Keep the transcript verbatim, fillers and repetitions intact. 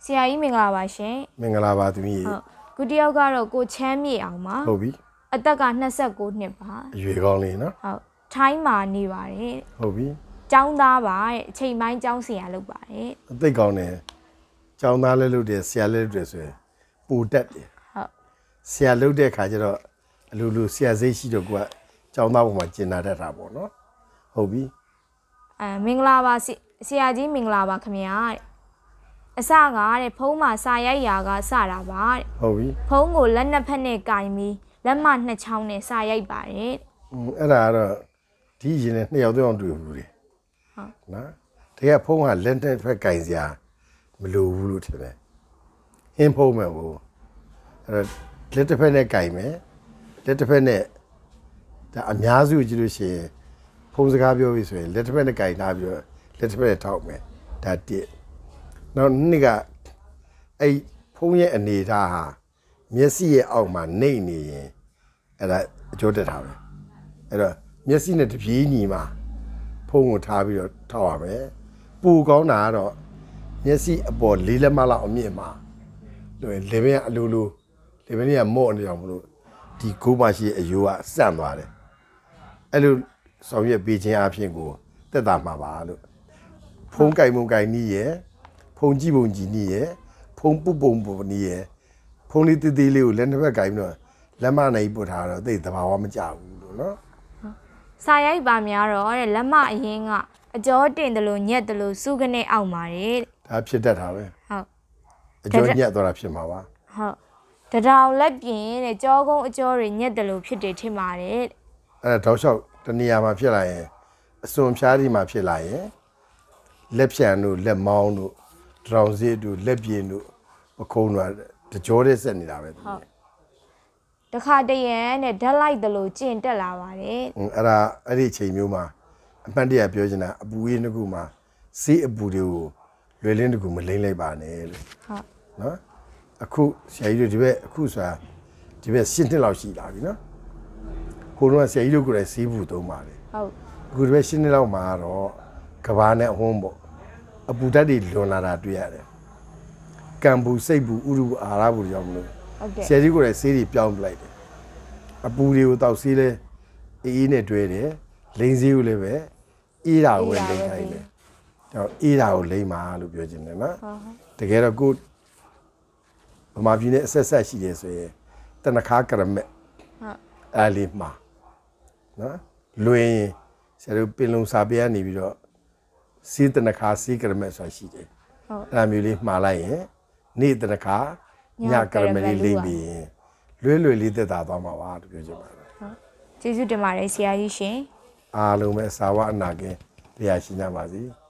ဆရာကြီးမင်္ဂလာပါရှင်မင်္ဂလာပါသမီးဟုတ်ခုတယောက်ကတော့ကိုချမ်းမြေအောင်ပါဟုတ်ပြီအသက်ကနှစ်十九နှစ်ပါအရွယ်ကောင်းလေးနော်ဟုတ်ထိုင်းမှာနေပါတယ်ဟုတ်ပြီကျောင်းသားပါတဲ့အချိန်ပိုင်းကျောင်းဆရာလုပ်ပါတယ်အသိကောင်းတယ်ကျောင်းသားလည်းလုပ်တယ်ဆရာလည်းလုပ်တယ်ဆိုရင်ပူတက်တယ်ဟုတ်ဆရာလုပ်တဲ့ခါကျတော့အလိုလိုဆရာစိတ်ရှိတော့ကိုကကျောင်းသားပေါ်မှာကျင်နာတတ်တာပေါ့နော်ဟုတ်ပြီအဲမင်္ဂလာပါဆရာကြီးမင်္ဂလာပါခင်ဗျာအစကားတဲ့ဖုံးမှာစာရိုက်ရာကစတာပါတဲ့ဟုတ်ပြီဖုံးကိုလက်နှစ်ဖက်နဲ့ကင်ပြီးလက်မနှစ်ချောင်းနဲ့စာရိုက်ပါတယ်อืมအဲ့ဒါကတော့ဒီရင်နဲ့နှစ်ယောက်သုံးယောက်တွေ့ဘူးလေဟုတ်နော်တကယ်ဖုံးကလက်နှစ်ဖက်ကင်စရာမလိုဘူးလို့ထင်တယ်ဟင်းဖုံးမယ်ဘူးအဲ့တော့လက်တစ်ဖက်နဲ့ကင်မယ်လက်တစ်ဖက်နဲ့ဒါအများစုကြည့်လို့ရှိရင်ဖုံးစကားပြောပြီဆိုရင်လက်တစ်ဖက်နဲ့ကင်ထားပြီးတော့လက်တစ်ဖက်နဲ့ထောက်မယ်ဒါတစ်နောက်နှစ်ကအဲ့ဖုံးရဲ့အနေထားဟာမျက်စိရဲ့အောက်မှာနှိမ့်နေရင်အဲ့ဒါအကျိုးတက်တာပဲအဲ့တော့မျက်စိနဲ့တပြေးညီမှာဖုံးကိုထားပြီးတော့ထောက်ရမယ်ပူကောင်းတာကတော့မျက်စိအပေါ်လေးလက်မလောက်အမြင့်မှာလို့လေဘင်းကအလိုလိုလေဘင်းကမော့နေအောင်မလို့ဒီကိုးမရှိအယိုးကစန့်သွားတယ်အဲ့လိုဆောင်ရွက်ပေးခြင်းအပြင်ကိုတက်တာမှာပါလို့ဖုံးကြိုင်မုံကြိုင်နီးရဲ့ဖုံကြည့်ပုံကြည့်နီးရဲ့ဖုံပုပုံပုံနီးရဲ့ဖုံလေးတေးသေးလေးကိုလက်နှစ်ဖက်ကြိုင်ပြီးတော့လက်မနိုင်ပို့ထားတော့သိသဘာဝမကြဘူးလို့နော်စာရိုက်ပါများတော့တဲ့လက်မအရင်ကအကျော်တင်တယ်လို့ညက်တယ်လို့စုကနေအောက်ပါတယ်ဒါဖြစ်တတ်တာပဲဟုတ်အကျော်ညက်သွားတာဖြစ်မှာပါဟုတ်တထောင်လက်ပြင်းတဲ့ကြောကုန်းအကျော်တွေညက်တယ်လို့ဖြစ်တယ်ထင်ပါတယ်အဲ့ဒါတောက်လျှောက်တနေရာမှာဖြစ်လာရင်အစွန်ဖျားဒီမှာဖြစ်လာရင်လက်ဖြံတို့လက်မောင်းတို့ဒရောင်စစ်တို့လက်ပြင်းတို့ပခုံးတို့တကြောတဲ့ဆက်နေတာပဲဟုတ်တခါတရံနဲ့ဓာတ်လိုက်တယ်လို့ကျင့်တက်လာပါတယ်အဲ့ဒါအဲ့ဒီအချိန်မျိုးမှာအမှန်တရပြောချင်တာအပူရင်းတစ်ခုမှာစေးအပူတွေကိုလွယ်လင်းတစ်ခုမလိမ့်လိုက်ပါနဲ့လို့ဟုတ်နော်အခုဆရာကြီးတို့ဒီဘက်အခုဆိုတာဒီဘက်ရှင်းနှစ်လောက်ရှိလာပြီနော်ကိုတော့ဆရာကြီးတို့ကိုယ်တိုင်စေးဘူးသုံးပါတယ်ဟုတ်အခုဒီဘက်ရှင်းနှစ်လောက်မှာတော့ကဘာနဲ့အဝန်းပေါ့အပူဓာတ်တွေလွန်လာတာတွေ့ရတယ်ကံဘူးစိတ်ဘူးဥရုအာရဘူးကြောင့်မလို့ဆရာကြီးကိုယ်တိုင်စေးတွေပြောင်းပလိုက်တယ်အပူတွေကိုတောက်စေးလဲအေးနဲ့တွဲတယ်လိန်စေးကိုလည်းပဲအေးတာကိုလိန်ခိုင်းတယ်တော့အေးတာကိုလိန်ပါလို့ပြောချင်တယ်နော်တကယ်တော့ကိုဗမာပြည်နဲ့အဆက်ဆက်ရှိတယ်ဆိုရင်တနခါကရမက်ဟုတ်အဲ့လေးမှာနော်လွင်ဆရာတို့ပင်လုံစာပေကနေပြီးတော့စေးတနခါစေးကရမက်ဆိုတာရှိတယ်ဟုတ်အဲ့မျိုးလေးမှားလိုက်ရင်နေ့တနခါညကရမက်လေးလိမ့်ပြီးလွဲလွယ်လေးသက်သာသွားမှာပါလို့ပြောချင်ပါတယ်ဟုတ်ကျေးဇူးတင်ပါတယ်ဆရာကြီးရှင်အားလုံးပဲစာဝအနာကင်းတရားရှိကြပါစေ